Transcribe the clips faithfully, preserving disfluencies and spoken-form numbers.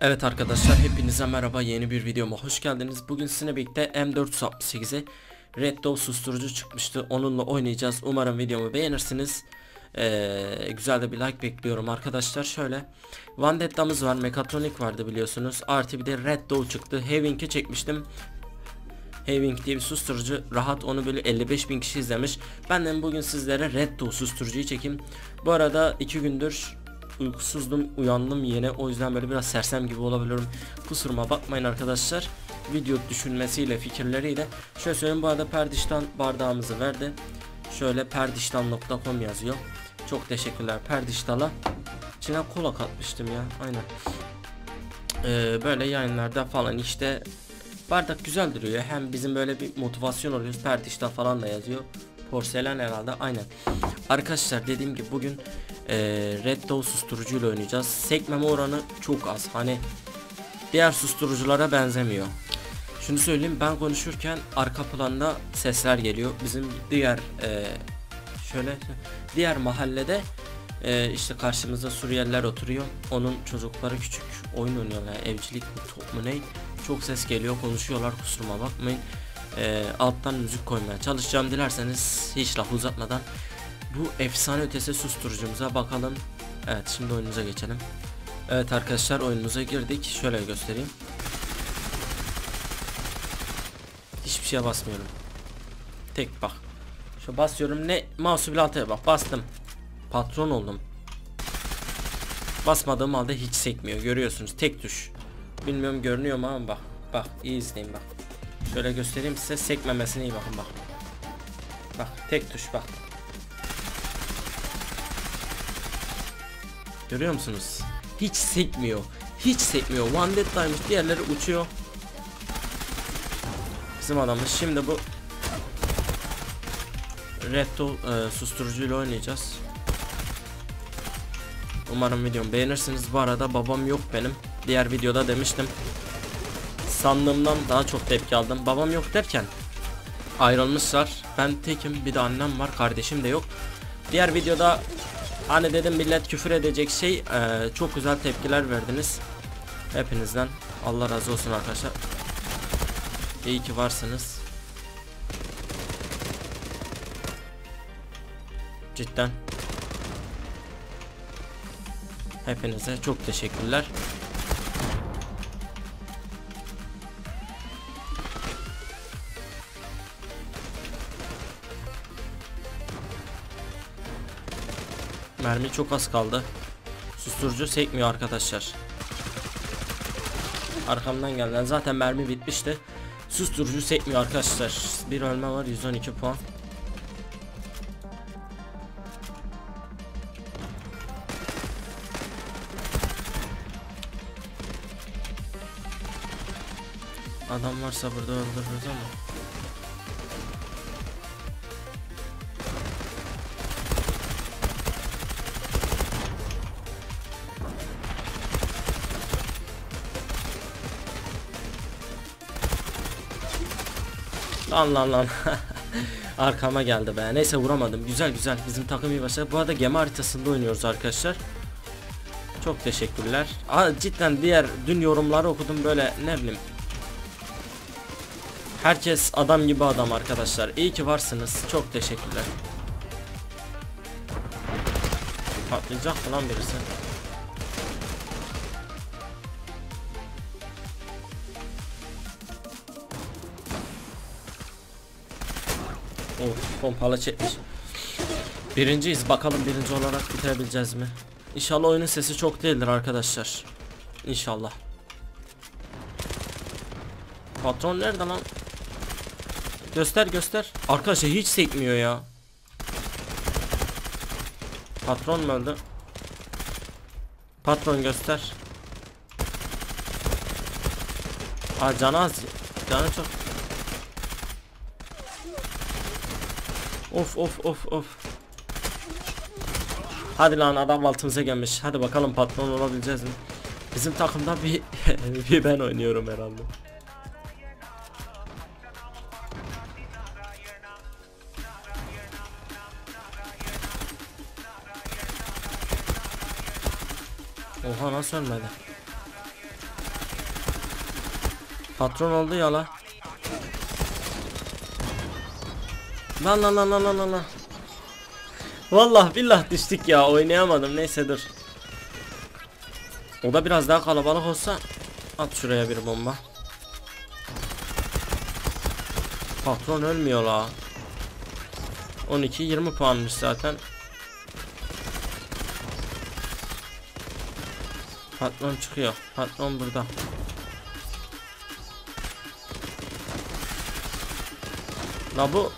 Evet arkadaşlar, hepinize merhaba, yeni bir videoma hoş geldiniz. Bugün sizinle birlikte M dört altı sekize Red Dot susturucu çıkmıştı, onunla oynayacağız. Umarım videomu beğenirsiniz. ee, Güzel de bir like bekliyorum arkadaşlar. Şöyle Vandetta'mız var, Mekatronik vardı biliyorsunuz, artı bir de Red Dot çıktı. Having'i çekmiştim. Having diye bir susturucu, rahat onu böyle elli beş bin kişi izlemiş. Ben de bugün sizlere Red Dot susturucuyu çekeyim. Bu arada iki gündür uykusuzdum, uyandım yine, o yüzden böyle biraz sersem gibi olabiliyorum, kusuruma bakmayın arkadaşlar. Video düşünmesiyle, fikirleriyle. Şöyle söyleyeyim, bu arada Perdiştan bardağımızı verdi. Şöyle perdiştan nokta com yazıyor. Çok teşekkürler Perdiştal'a. İçine kola katmıştım ya, aynen. Ee, böyle yayınlarda falan işte bardak güzel duruyor, hem bizim böyle bir motivasyon oluyoruz. Perdiştal falan da yazıyor. Porselen herhalde, aynen. Arkadaşlar dediğim gibi bugün e, Red Dot susturucuyla oynayacağız. Sekmeme oranı çok az, hani diğer susturuculara benzemiyor. Şunu söyleyeyim, ben konuşurken arka planda sesler geliyor. Bizim diğer e, şöyle diğer mahallede e, işte karşımızda Suriyeliler oturuyor. Onun çocukları küçük oyun oynuyorlar, yani evcilik mi top mu ne, çok ses geliyor, konuşuyorlar, kusuruma bakmayın. E, alttan müzik koymaya çalışacağım. Dilerseniz hiç laf uzatmadan bu efsane ötesi susturucumuza bakalım. Evet, şimdi oyunumuza geçelim. Evet arkadaşlar, oyunumuza girdik. Şöyle göstereyim. Hiçbir şeye basmıyorum. Tek bak. Şu basıyorum, ne mouse'u bile altaya bak, bastım. Patron oldum. Basmadığım halde hiç sekmiyor, görüyorsunuz, tek tuş. Bilmiyorum görünüyor mu ama bak. Bak iyi izleyin bak. Şöyle göstereyim size, sekmemesine iyi bakın bak. Bak tek tuş bak. Görüyor musunuz? Hiç sekmiyor. Hiç sekmiyor. Vandetta'ymış, diğerleri uçuyor. Bizim adamız şimdi bu Red Dot e, susturucuyla oynayacağız. Umarım videomu beğenirsiniz. Bu arada babam yok benim. Diğer videoda demiştim. Sandığımdan daha çok tepki aldım. Babam yok derken ayrılmışlar. Ben tekim, bir de annem var, kardeşim de yok. Diğer videoda hani dedim millet küfür edecek şey, e, çok güzel tepkiler verdiniz. Hepinizden Allah razı olsun arkadaşlar. İyi ki varsınız. Cidden. Hepinize çok teşekkürler. Mermi çok az kaldı. Susturucu sekmiyor arkadaşlar. Arkamdan geldiler. Zaten mermi bitmişti. Susturucu sekmiyor arkadaşlar. Bir ölme var, yüz on iki puan. Adam varsa burada öldürürüz ama. Lan lan lan. Arkama geldi be. Neyse, vuramadım. Güzel güzel. Bizim takım iyi başladı. Bu arada gemi haritasında oynuyoruz arkadaşlar. Çok teşekkürler. Aa, cidden diğer dün yorumları okudum, böyle ne bileyim. Herkes adam gibi adam arkadaşlar. İyi ki varsınız. Çok teşekkürler. Patlayacak mı lan birisi? Of, pompalı çekmiş. Birinciyiz, bakalım birinci olarak bitirebileceğiz mi? İnşallah oyunun sesi çok değildir arkadaşlar. İnşallah. Patron nerede lan? Göster göster. Arkadaşlar hiç sekmiyor ya. Patron mu öldü? Patron göster. Aa, canı az. Canı çok. Of of of of. Hadi lan, adam altımıza gelmiş. Hadi bakalım patron olabileceğiz mi? Bizim takımda bir, bir ben oynuyorum herhalde. Oha, nasıl ölmedi? Patron oldu ya la. Lan lan lan lan lan lan. Vallahi billah düştük ya, oynayamadım, neyse dur. O da biraz daha kalabalık olsa at şuraya bir bomba. Patron ölmüyor la. on iki yirmi puanmış zaten. Patron çıkıyor. Patron burada. La bu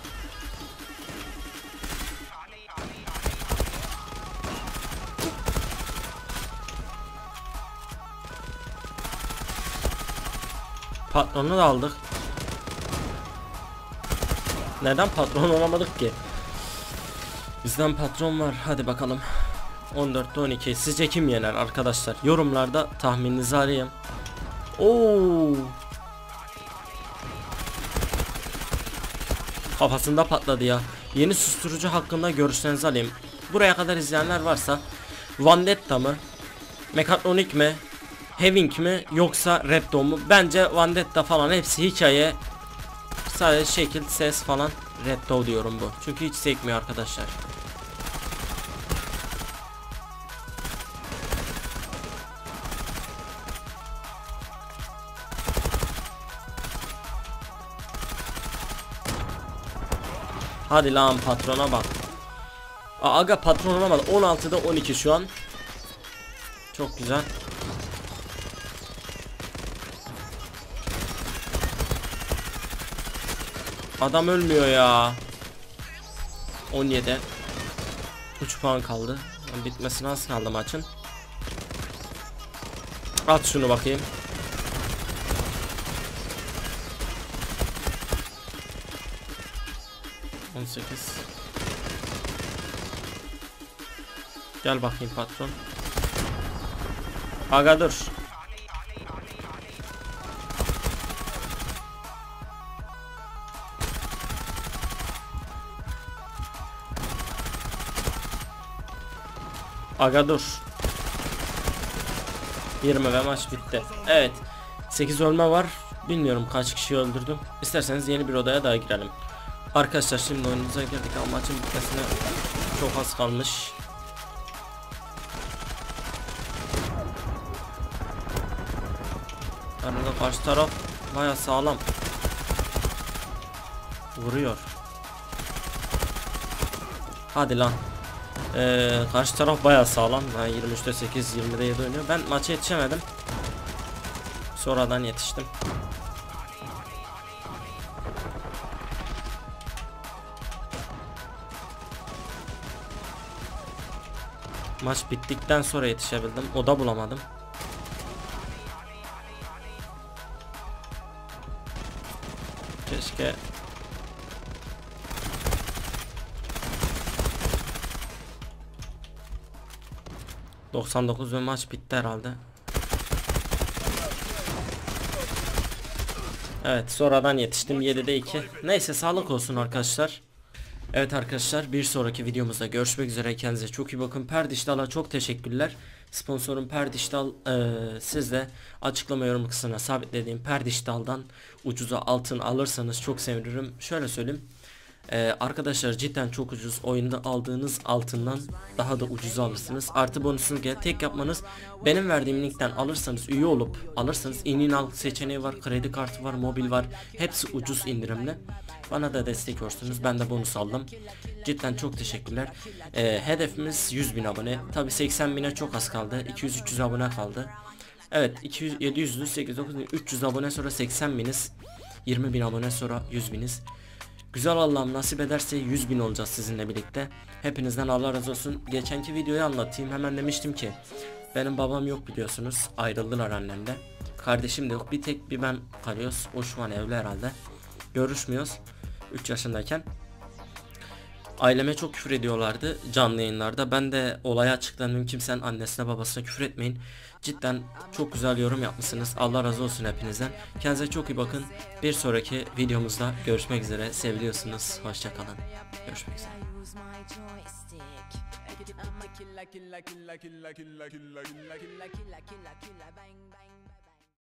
patronu da aldık. Neden patron olamadık ki? Bizden patron var. Hadi bakalım. on dörtte on iki. Sizce kim yener arkadaşlar? Yorumlarda tahmininizi arayayım. Oo. Kafasında patladı ya. Yeni susturucu hakkında görüşlerinizi alayım. Buraya kadar izleyenler varsa Vendetta mı? Mekatronik mi? Having mi? Yoksa Repto mu? Bence Vendetta falan hepsi hikaye. Sadece şekil, ses falan. Repto diyorum bu. Çünkü hiç sekmiyor arkadaşlar. Hadi lan patrona bak. Aa, aga patron olamadı. on altıda on iki şu an. Çok güzel. Adam ölmüyor ya. on yedi. üç puan kaldı. Bitmesine az kaldı maçın. At şunu bakayım. on sekiz. Gel bakayım patron. Aga dur. Aga dur. yirmi ve maç bitti. Evet. sekiz ölme var. Bilmiyorum kaç kişi öldürdüm. İsterseniz yeni bir odaya daha girelim. Arkadaşlar şimdi oyunumuza girdik ama maçın bitmesine çok az kalmış. Arada karşı taraf baya sağlam vuruyor. Hadi lan. Ee, karşı taraf baya sağlam. Yani yirmi üçte sekiz, yirmide yedi oynuyor. Ben maça yetişemedim. Sonradan yetiştim. Maç bittikten sonra yetişebildim. O da bulamadım. Keşke doksan dokuz ve maç bitti herhalde. Evet, sonradan yetiştim. yedide iki. Neyse, sağlık olsun arkadaşlar. Evet arkadaşlar, bir sonraki videomuzda görüşmek üzere. Kendinize çok iyi bakın. Perdiştal'a çok teşekkürler. Sponsorum Perdiştal. Ee, siz de açıklama yorum kısmına sabitlediğim Perdiştal'dan ucuza altın alırsanız çok sevinirim. Şöyle söyleyeyim. Ee, arkadaşlar cidden çok ucuz. Oyunda aldığınız altından daha da ucuz alırsınız. Artı bonusunu gel tek yapmanız, benim verdiğim linkten alırsanız, üye olup alırsanız inin al seçeneği var, kredi kartı var, mobil var, hepsi ucuz indirimli. Bana da destek olursunuz, ben de bonus aldım. Cidden çok teşekkürler. Ee, hedefimiz yüz bin abone. Tabi seksen bine çok az kaldı. iki yüz üç yüz abone kaldı. Evet, iki yüz, yedi yüz, sekiz yüz, dokuz yüz, üç yüz abone sonra seksen biniz. yirmi bin abone sonra yüz biniz. Güzel, Allah'ım nasip ederse yüz bin olacağız sizinle birlikte. Hepinizden Allah razı olsun. Geçenki videoyu anlatayım. Hemen demiştim ki benim babam yok biliyorsunuz. Ayrıldılar annemle. Kardeşim de yok. Bir tek bir ben kalıyoruz. O şu an evli herhalde. Görüşmüyoruz. üç yaşındayken. Aileme çok küfür ediyorlardı canlı yayınlarda. Ben de olaya açıkladım. Kimsenin annesine babasına küfür etmeyin. Cidden çok güzel yorum yapmışsınız. Allah razı olsun hepinizden. Kendinize çok iyi bakın. Bir sonraki videomuzda görüşmek üzere. Seviliyorsunuz. Hoşça kalın. Görüşmek üzere. Killer, killer, killer, killer, killer, killer, killer, killer, killer, killer, killer, bang, bang.